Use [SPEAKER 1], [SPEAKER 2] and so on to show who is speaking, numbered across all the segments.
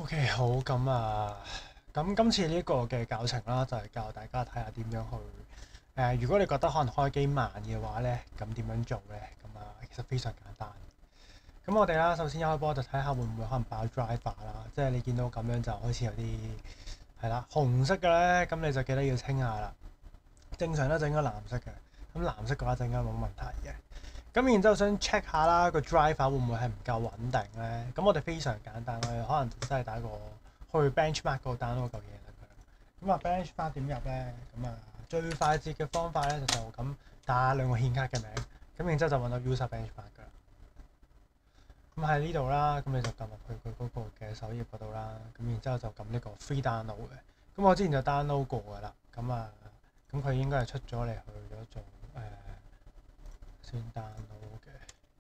[SPEAKER 1] OK，好咁今次呢個嘅教程啦，就係教大家睇下點樣去如果你覺得可能開機慢嘅話咧，咁點樣做咧？其實非常簡單。咁我哋啦，首先一開波就睇下會唔會可能爆 driver 啦，即係你見到咁樣就開始有啲係啦紅色嘅咧，咁你就記得要清下啦。正常咧就應該藍色嘅，咁藍色嘅話就應該冇問題嘅。咁然之後想 check 下啦，個 driver 會唔會係唔夠穩定咧？咁我哋非常簡單，我哋可能真係打個去 benchmark 嗰度 download 嚿嘢得㗎啦。咁benchmark 點入咧？最快捷嘅方法咧就咁打兩個顯卡嘅名，咁然之後就揾到 user benchmark 㗎啦。咁喺呢度啦，咁你就撳入去佢嗰個嘅首頁嗰度啦。咁然之後就撳呢個 free download 嘅。咁我之前就 download 過㗎啦。咁佢應該係出咗嚟去咗做先 download 嘅，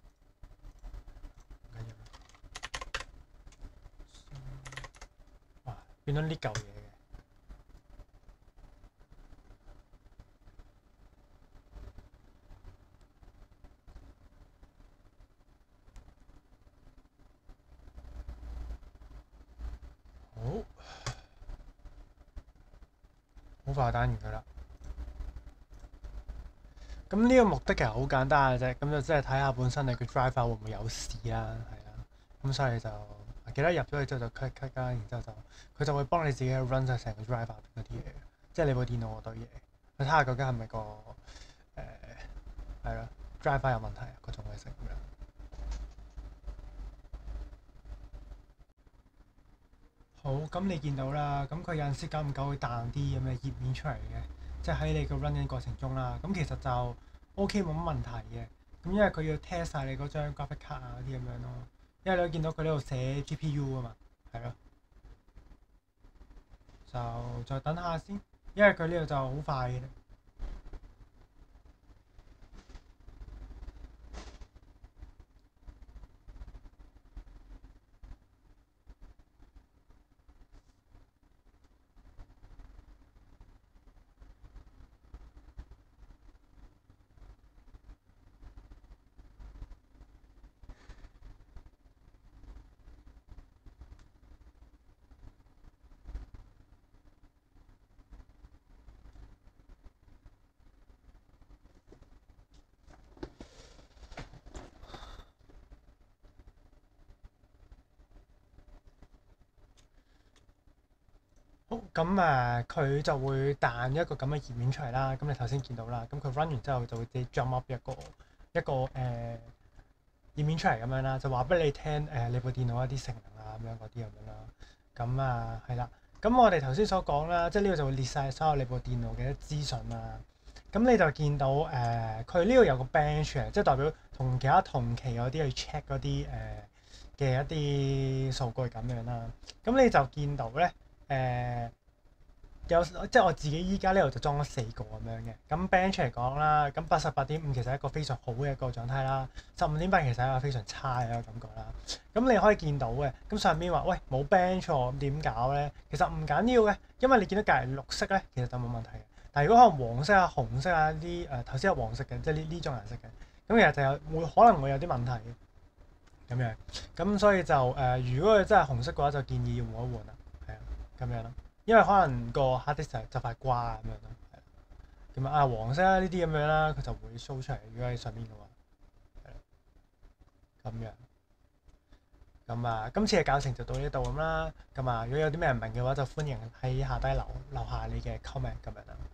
[SPEAKER 1] 唔緊要。哇，變咗呢嚿嘢嘅。好快 down 完㗎啦。咁呢個目的其實好簡單嘅啫，咁就即係睇下本身你個 driver 會唔會有事啦，係啦。咁所以就記得入咗去之後就 click 啦，然之後佢就會幫你自己 run 晒成個 driver 嗰啲嘢，即係你部電腦嗰堆嘢，去睇下究竟係咪個係咯 driver 有問題啊，嗰種嘅成咁樣。好，咁你見到啦，咁佢有陣時久唔久會彈啲咁嘅頁面出嚟嘅，即係喺你個 run 緊過程中啦。咁其實就 OK 冇乜問題嘅。咁因為佢要 test 晒你嗰張 graphic 卡啊嗰啲咁樣咯。因為你都見到佢呢度寫 GPU 啊嘛，係咯。就再等下先，因為佢呢度就好快嘅。好，佢就會彈一個咁嘅頁面出嚟啦。咁你頭先見到啦，咁佢 run 完之後就會自己 jump up 一個頁面出嚟咁樣啦，就話俾你聽你部電腦一啲性能啊咁樣嗰啲咁樣啦。係啦。咁我哋頭先所講啦，即係呢個就會列晒所有你部電腦嘅資訊啦。咁你就見到佢呢度有個 bench 嘅，即係代表同其他同期嗰啲去 check 嗰啲嘅一啲數據咁樣啦。咁你就見到咧即係我自己依家呢度就裝咗4個咁樣嘅。咁 bench 嚟講啦，咁88.5其實係一個非常好嘅一個狀態啦。15.8其實係一個非常差嘅一個感覺啦。咁你可以見到嘅，咁上邊話喂冇 bench 喎，咁點搞咧？其實唔緊要嘅，因為你見到隔離綠色咧，其實就冇問題嘅。但係如果可能黃色啊、紅色啊啲頭先係黃色嘅，即係呢種顏色嘅，咁其實就可能會有啲問題嘅咁樣。咁所以就如果佢真係紅色嘅話，就建議要換一換啦，係啊，咁樣咯。因為可能個 hard disk 就快瓜咁樣咯，係咁黃色呢啲咁樣啦，佢就會 show 出嚟。如果喺上面嘅話，係咁樣。今次嘅教程就到呢度咁啦。如果有啲咩唔明嘅話，就歡迎喺下低留下你嘅 comment 咁樣啦。